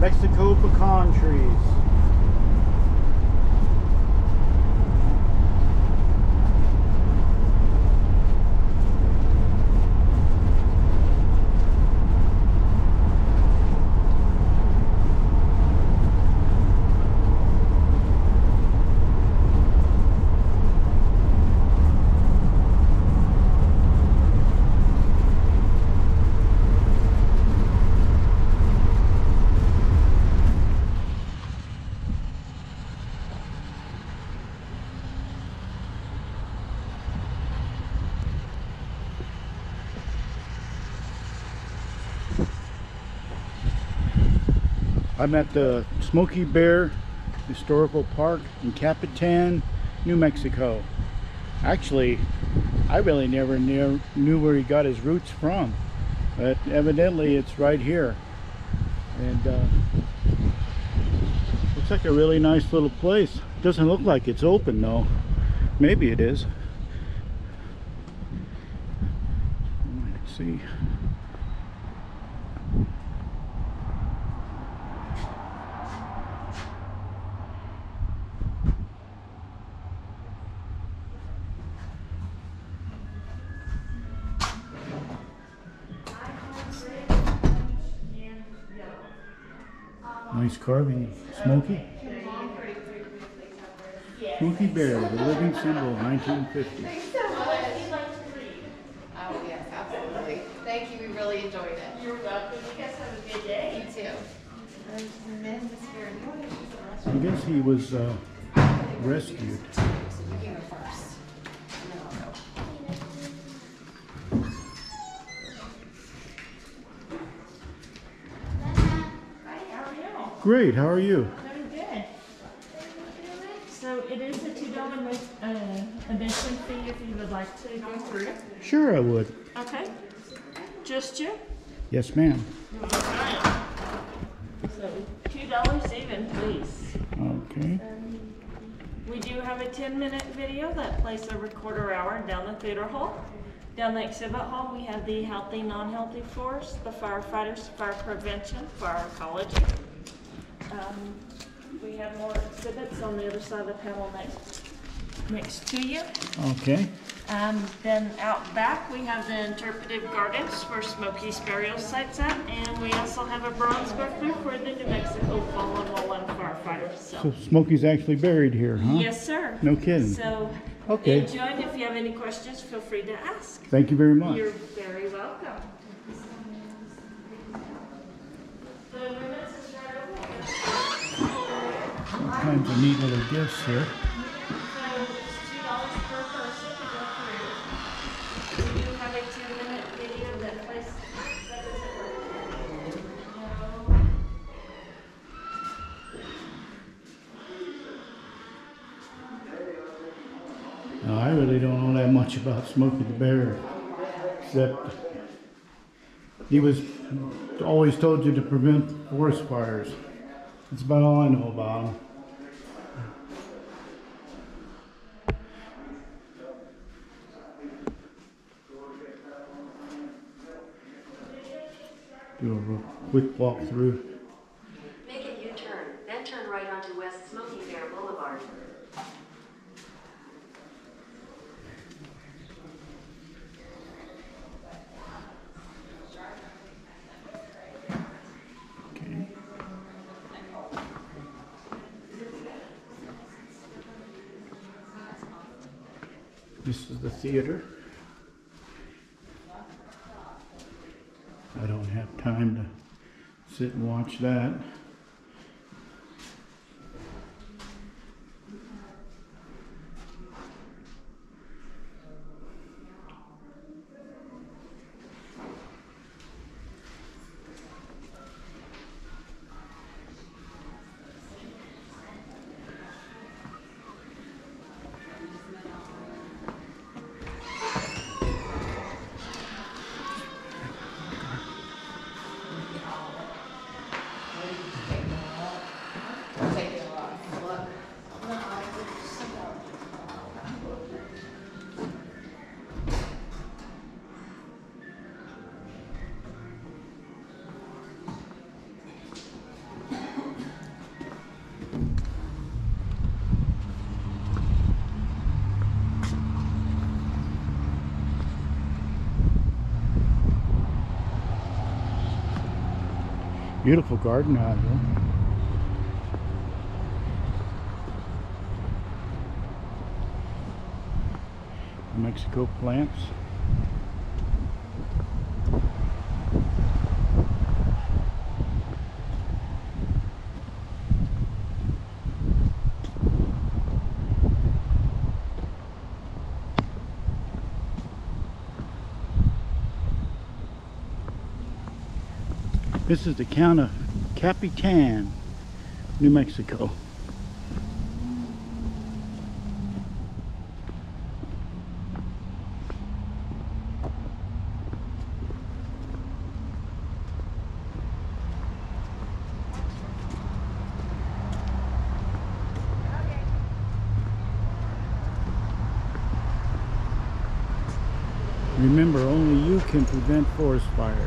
Mexico pecan trees. I'm at the Smokey Bear Historical Park in Capitan, New Mexico. Actually, I really never knew where he got his roots from, but evidently it's right here. And looks like a really nice little place. Doesn't look like it's open though. Maybe it is. Let's see. Nice carving. Smokey? Smokey Bear, the living symbol of 1950. Oh, yes, absolutely. Thank you. We really enjoyed it. You're welcome. You guys have a good day. You too. I guess he was rescued. You go first. And then I'll go. Hi, how are you? Great, how are you? Very good. So it is a $2 admission fee if you would like to go through. Sure I would. Okay. Just you? Yes, ma'am. So $2 even, please. Okay. We do have a 10-minute video that plays every quarter hour down the theater hall. Down the exhibit hall, we have the healthy, non-healthy force, the firefighters, fire prevention, fire ecology. We have more exhibits on the other side of the panel next to you. Okay. Then out back, we have the interpretive gardens where Smokey's burial site's at, and we also have a bronze sculpture for the New Mexico Fallen Wallin firefighters. So Smokey's actually buried here, huh? Yes, sir. No kidding. So Okay. enjoy, and if you have any questions, feel free to ask. Thank you very much. You're very welcome. The minutes is right over there. All kinds of neat little gifts here. So it's $2 per person to go through. We do have a 10-minute video that plays. That doesn't work. No. Now, I really don't know that much about Smokey the Bear, except he was always told you to prevent forest fires. That's about all I know about him. Do a real quick walk through. Make a U-turn, then turn right onto West Smokey Bear Boulevard. Okay. This is the theater. I don't have time to sit and watch that. Beautiful garden out here. Mexico plants. This is the town of Capitan, New Mexico. Remember, only you can prevent forest fires.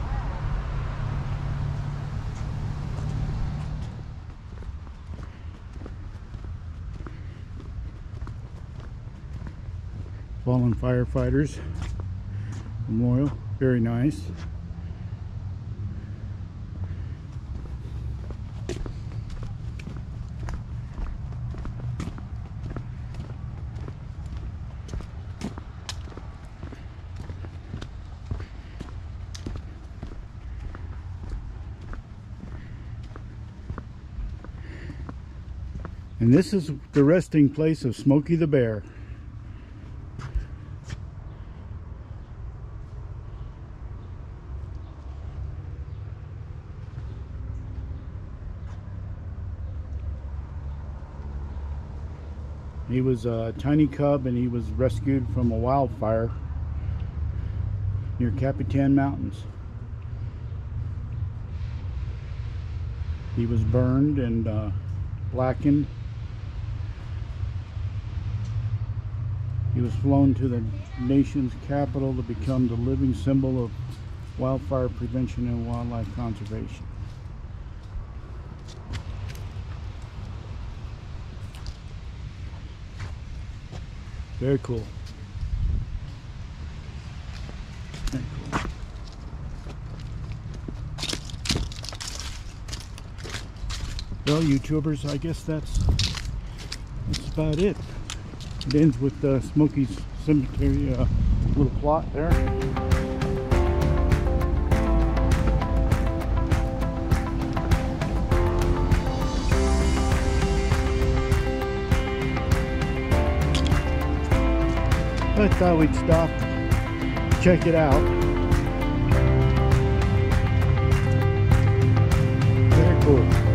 Fallen firefighters memorial, very nice. And this is the resting place of Smokey the bear. He was a tiny cub and he was rescued from a wildfire near Capitan Mountains. He was burned and blackened. He was flown to the nation's capital to become the living symbol of wildfire prevention and wildlife conservation. Very cool. Very cool. Well, YouTubers, I guess that's about it. It ends with Smokey's cemetery little plot there. I thought we'd stop, check it out. Very cool.